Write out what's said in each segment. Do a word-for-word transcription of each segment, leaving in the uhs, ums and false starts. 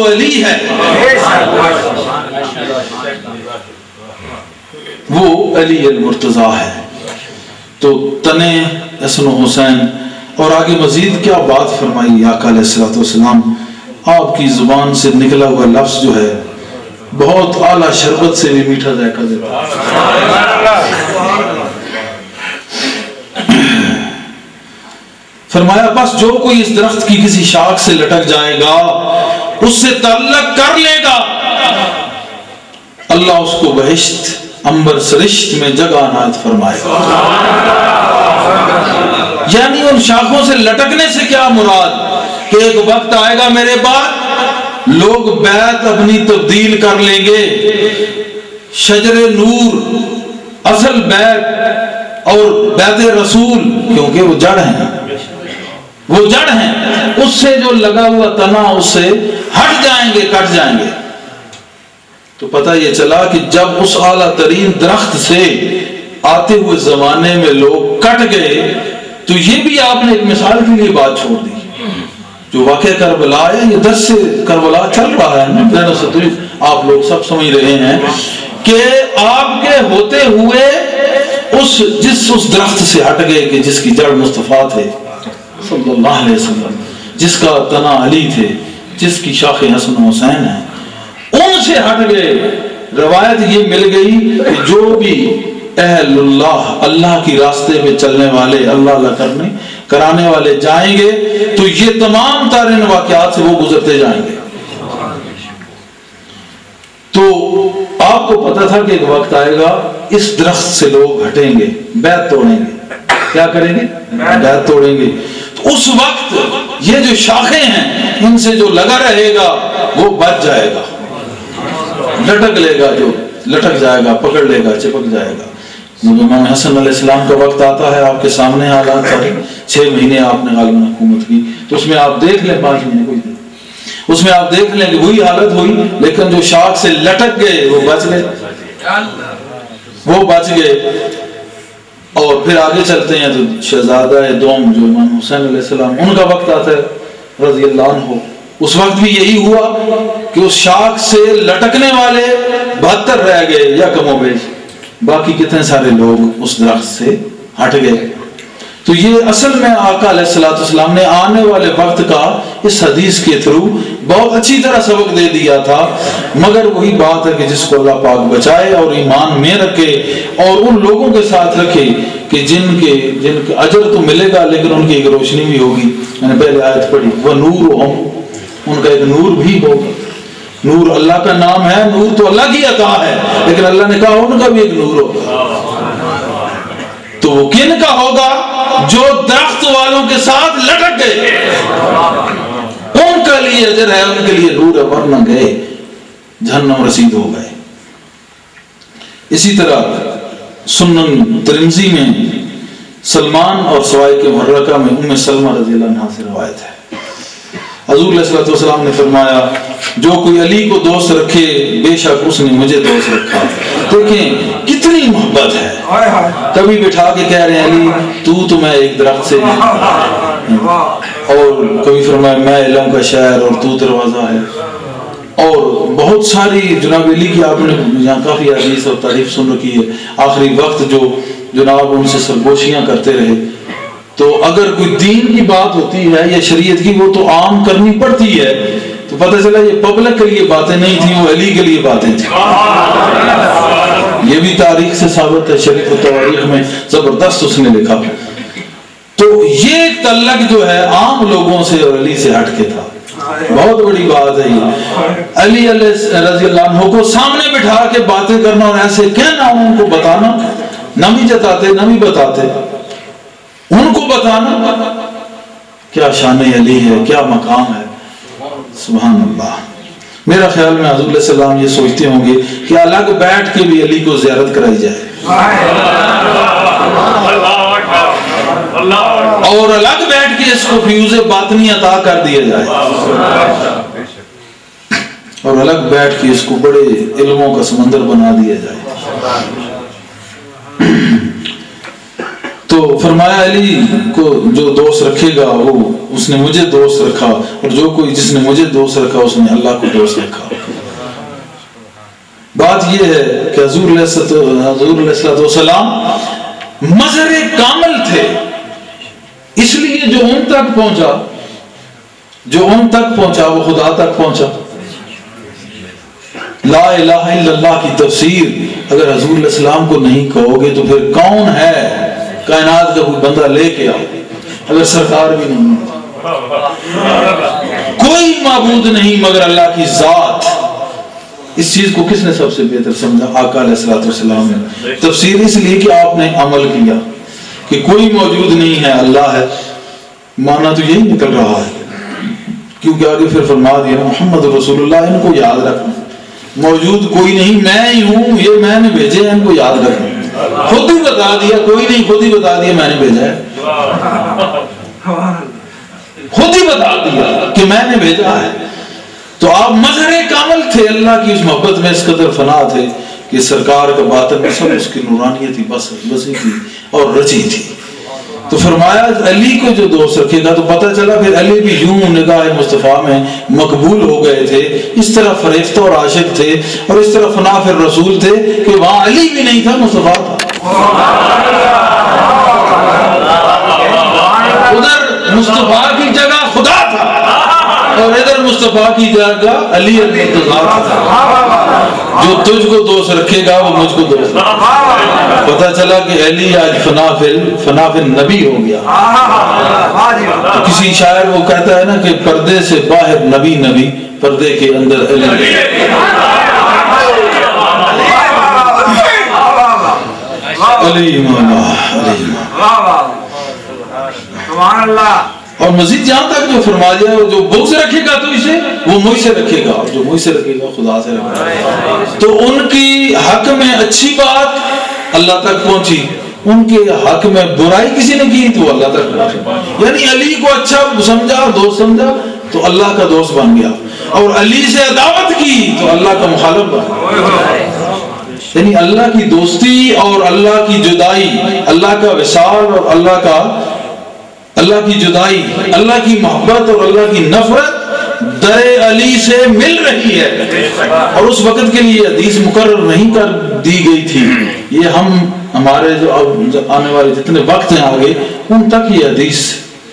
علی ہے، وہ علی المرتضیٰ ہے۔ تو تنے حسن و حسین، اور آگے مزید کیا بات فرمائی آقا علیہ الصلوۃ والسلام، آپ کی زبان سے نکلا ہوا لفظ جو ہے بہت اعلیٰ شربت سے بھی میٹھا ذائقہ دیتا ہے۔ فرمایا بس جو کوئی اس درخت کی کسی شاخ سے لٹک جائے گا، اس سے تعلق کر لے گا، اللہ اس کو بہشت امبر سرشت میں جگہ عنایت فرمائے گا۔ یعنی ان شاخوں سے لٹکنے سے کیا مراد کہ ایک وقت آئے گا میرے بعد لوگ بیعت اپنی تبدیل کر لیں گے، شجر نور اصل بیعت اور بیعت رسول، کیونکہ وہ جڑ ہیں، وہ جڑ ہیں، اس سے جو لگا ہوا تنا اس سے ہٹ جائیں گے، کٹ جائیں گے۔ تو پتہ یہ چلا کہ جب اس اعلیٰ ترین درخت سے آتے ہوئے زمانے میں لوگ کٹ گئے، تو یہ بھی آپ نے ایک مثال کے لیے بات چھوڑ دی۔ جو واقعہ کربلا ہے، یہ دس سے کربلا چل رہا ہے نا، بہنوں سے تو آپ لوگ سب سمجھ رہے ہیں کہ آپ کے ہوتے ہوئے اس جس اس درخت سے ہٹ گئے کہ جس کی جڑ مصطفیٰ تھے صلی اللہ علیہ وسلم، جس کا تنا علی تھے، جس کی شاخ حسن و حسین ہیں، ان سے ہٹ گئے۔ روایت یہ مل گئی کہ جو بھی اہل اللہ، اللہ کی راستے میں چلنے والے، اللہ اللہ کرنے کرانے والے جائیں گے تو یہ تمام تارین واقعات سے وہ گزرتے جائیں گے۔ تو آپ کو پتا تھا کہ ایک وقت آئے گا اس درخت سے لوگ ہٹیں گے، بیعت توڑیں گے۔ کیا کریں گے؟ بیعت توڑیں گے۔ تو اس وقت یہ جو شاخیں ہیں ان سے جو لگا رہے گا وہ بچ جائے گا، لٹک لے گا، جو لٹک جائے گا، پکڑ لے گا، چپک جائے گا۔ امام حسن علیہ السلام کا وقت آتا ہے، آپ کے سامنے حالات سارے، چھ مہینے آپ نے غالباً حکومت کی، تو اس میں آپ دیکھ لیں، پانچ مہینے کوئی دن، اس میں آپ دیکھ لیں کہ وہی حالت ہوئی، لیکن جو شاخ سے لٹک گئے وہ بچ گئے، وہ بچ گئے۔ اور پھر آگے چلتے ہیں تو شہزادہ دوم جو امام حسین علیہ السلام، ان کا وقت آتا ہے رضی اللہ عنہ، اس وقت بھی یہی ہوا کہ اس شاخ سے لٹکنے والے بہتر رہ گئے یا کم و بیش، باقی کتنے سارے لوگ اس درخت سے ہٹ گئے۔ تو یہ اصل میں آقا علیہ السلام نے آنے والے وقت کا اس حدیث کے تھرو بہت اچھی طرح سبق دے دیا تھا، مگر وہی بات ہے کہ جس کو اللہ پاک بچائے اور ایمان میں رکھے اور ان لوگوں کے ساتھ رکھے کہ جن کے جن کے اجر تو ملے گا لیکن ان کی ایک روشنی بھی ہوگی۔ میں نے پہلے آیت پڑھی، وہ نور ہوں، ان کا ایک نور بھی ہوگا۔ نور اللہ کا نام ہے، نور تو اللہ کی عطا ہے، لیکن اللہ نے کہا ان کا بھی ایک نور ہوگا۔ تو وہ کن کا ہوگا؟ جو درخت والوں کے ساتھ لٹک گئے، ان کا لیے اجر ہے، ان کے لیے نور ہے، ورنہ گئے جہنم رسید ہو گئے۔ اسی طرح سنن ترمذی میں سلمان اور سوائے کے محرکہ میں ام سلمہ رضی اللہ عنہ سے روایت ہے، حضور علیہ الصلوۃ والسلام نے فرمایا جو کوئی علی کو دوست رکھے بے شک اس نے مجھے دوست رکھا۔ دیکھیں کتنی محبت ہے، کبھی بٹھا کے کہہ رہے ہیں علی تو تو میں ایک درخت سے، اور کبھی فرمایا میں علم کا شہر اور تو دروازہ ہے، اور بہت ساری جناب علی کی آپ نے یہاں کافی حدیث اور تعریف سن رکھی ہے۔ آخری وقت جو جناب ان سے سرگوشیاں کرتے رہے، تو اگر کوئی دین کی بات ہوتی ہے یا شریعت کی وہ تو عام کرنی پڑتی ہے، تو پتہ چلا یہ پبلک کے لیے باتیں نہیں تھیں، وہ علی کے لیے باتیں تھیں۔ یہ بھی تاریخ سے ثابت ہے، شریف و تواریخ میں زبردست اس نے لکھا۔ تو یہ تعلق جو ہے عام لوگوں سے اور علی سے ہٹ کے تھا، بہت بڑی بات ہے یہ۔ علی رضی اللہ عنہ کو سامنے بٹھا کے باتیں کرنا اور ایسے کہنا، ان کو بتانا، نہ بھی جتاتے نہ بھی بتاتے، ان کو بتانا، کیا شان علی ہے، کیا مقام ہے، سبحان اللہ۔ میرا خیال میں حضور علیہ السلام یہ سوچتے ہوں گے کہ الگ بیٹھ کے بھی علی کو زیارت کرائی جائے، اور الگ بیٹھ کے اس کو فیوز باطنی عطا کر دیا جائے، اور الگ بیٹھ کے اس کو بڑے علموں کا سمندر بنا دیا جائے۔ تو فرمایا علی کو جو دوست رکھے گا وہ اس نے مجھے دوست رکھا، اور جو کوئی جس نے مجھے دوست رکھا اس نے اللہ کو دوست رکھا۔ بات یہ ہے کہ حضور علیہ السلام مظہر کامل تھے، اس لیے جو ان تک پہنچا جو ان تک پہنچا وہ خدا تک پہنچا۔ لا الہ الا اللہ کی تفسیر اگر حضور علیہ السلام کو نہیں کہو گے تو پھر کون ہے کائنات کا کوئی بندہ لے کے آؤ، اگر سرکار بھی نہیں، کوئی معبود نہیں مگر اللہ کی ذات۔ اس چیز کو کس نے سب سے بہتر سمجھا؟ آقا علیہ الصلوۃ والسلام نے۔ تفسیر اس لیے کہ آپ نے عمل کیا کہ کوئی موجود نہیں ہے، اللہ ہے، مانا تو یہی نکل رہا ہے، کیونکہ آگے پھر فرما دیا محمد رسول اللہ، ان کو یاد رکھنا، موجود کوئی نہیں، میں ہی ہوں، یہ میں نے بھیجے ہیں، ان کو یاد رکھنا۔ خود ہی بتا دیا، کوئی نہیں، خود ہی بتا دیا میں نے بھیجا ہے، خود ہی بتا دیا کہ میں نے بھیجا ہے۔ تو آپ مظہر کامل تھے، اللہ کی اس محبت میں اس قدر فنا تھے کہ سرکار کا باطن میں سب اس کی نورانیت ہی بس بسی تھی اور رچی تھی۔ تو فرمایا علی کو جو دوست رکھے گا، تو پتہ چلا پھر علی بھی یوں نگاہ مصطفیٰ میں مقبول ہو گئے تھے، اس طرح فریفتہ اور عاشق تھے، اور اس طرح فنا پھر رسول تھے کہ وہاں علی بھی نہیں تھا، مصطفیٰ تھا۔ ادھر مصطفیٰ کی جگہ خدا تھا اور ادھر مصطفیٰ کی جگہ علی المرتضیٰ تھا۔ جو تجھ کو دوست رکھے گا وہ مجھ کو دوست رکھے گا۔ پتہ چلا کہ علی آج فنا فی فنا فی نبی ہو گیا۔ تو کسی شاعر وہ کہتا ہے نا کہ پردے سے باہر نبی نبی، پردے کے اندر علی۔ علی مولا، علی مولا، سبحان اللہ۔ اور مزید جہاں تک جو فرما دیا جو بغض رکھے گا تو اسے وہ مجھ سے رکھے گا، جو مجھ سے رکھے گا خدا سے رکھے گا۔ تو ان کی حق میں اچھی بات اللہ تک پہنچی، ان کے حق میں برائی کسی نے کی تو اللہ تک پہنچی۔ یعنی علی کو اچھا سمجھا، دوست سمجھا تو اللہ کا دوست بن گیا، اور علی سے عداوت کی تو اللہ کا مخالف بن گیا۔ یعنی اللہ کی دوستی اور اللہ کی جدائی، اللہ کا وصال اور اللہ کا اللہ کی جدائی، اللہ کی محبت اور اللہ کی نفرت در علی سے مل رہی ہے، اور اس وقت کے لیے حدیث مقرر نہیں کر دی گئی تھی۔ یہ ہم ہمارے جو آنے والے جتنے وقت ہیں آگے ان تک یہ حدیث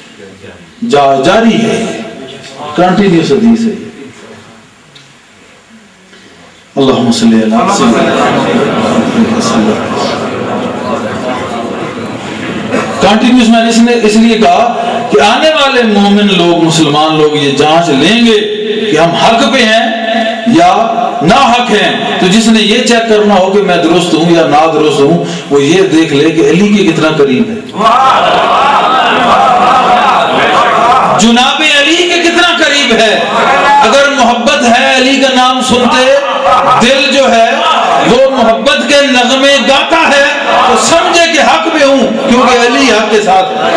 جاری ہے، کنٹینیوس حدیث ہے۔ اللہم صلی اللہ علیہ وسلم۔ کنٹینیوس میں اس نے اس لیے کہا کہ آنے والے مومن لوگ، مسلمان لوگ یہ جانچ لیں گے کہ ہم حق پہ ہیں یا نا حق ہیں۔ تو جس نے یہ چیک کرنا ہو کہ میں درست ہوں یا نا درست ہوں، وہ یہ دیکھ لے کہ علی کے کتنا قریب ہے، جناب علی کے کتنا قریب ہے۔ اگر محبت ہے، علی کا نام سنتے دل جو ہے وہ محبت کے نغمے گاتا ہے، تو سمجھے کہ حق میں ہوں، کیونکہ علی حق کے ساتھ ہے۔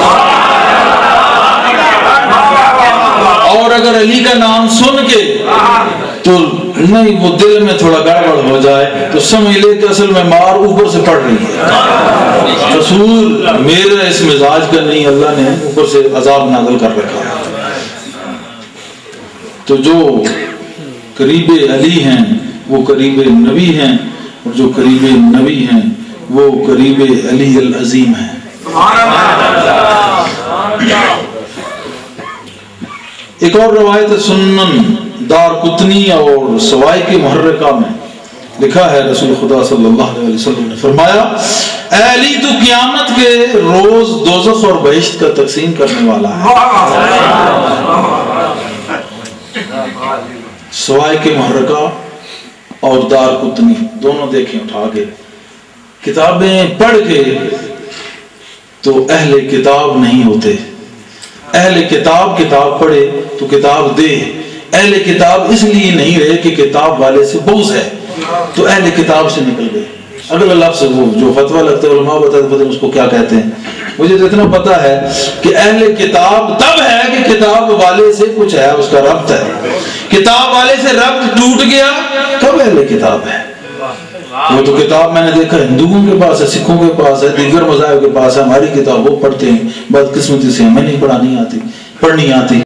اور اگر علی کا نام سن کے تو نہیں وہ دل میں تھوڑا گڑبڑ ہو جائے تو سمجھ لے کہ اصل میں مار اوپر سے پڑ رہی ہے، رسول میرا اس مزاج کا نہیں، اللہ نے اوپر سے عذاب نازل کر رکھا ہے۔ تو جو قریب علی ہیں وہ قریب نبی ہیں، اور جو قریب نبی ہیں وہ قریب علی العظیم ہیں۔ ایک اور روایت سنن دار قطنی اور سوائی کے محرکہ میں لکھا ہے، رسول خدا صلی اللہ علیہ وسلم نے فرمایا، اے علی تو قیامت کے روز دوزخ اور بہشت کا تقسیم کرنے والا ہے۔ سوائی کے محرکہ اور دار قطنی دونوں دیکھیں اٹھا کے، کتابیں پڑھ کے تو اہل کتاب نہیں ہوتے۔ اہل کتاب کتاب پڑھے تو کتاب دے، اہل کتاب اس لیے نہیں رہے کہ کتاب والے سے بغض ہے تو اہل کتاب سے نکل گئے۔ اگلا لفظ وہ جو فتویٰ لگتے ہیں علماء بتاتے پتہ اس کو کیا کہتے ہیں، مجھے تو اتنا پتا ہے کہ اہل کتاب تب ہے کہ کتاب والے سے کچھ ہے، اس کا ربط ہے۔ کتاب والے سے ربط ٹوٹ گیا کب اہل کتاب ہے؟ وہ تو کتاب میں نے دیکھا ہندوؤں کے پاس ہے، سکھوں کے پاس ہے، دیگر مذاہب کے پاس ہے، ہماری کتاب وہ پڑھتے ہیں، بدقسمتی سے ہمیں نہیں پڑھانی آتی، پڑھنی آتی